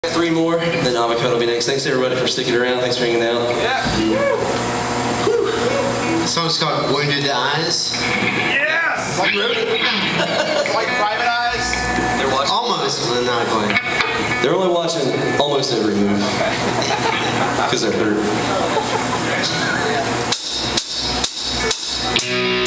3 more, then Avacado will be next. Thanks everybody for sticking around. Thanks for hanging out. Yeah. This song's called Wounded Eyes. Yes! Like Private Eyes? They're watching. Almost, but not quite. They're only watching almost every move. Because they're hurt.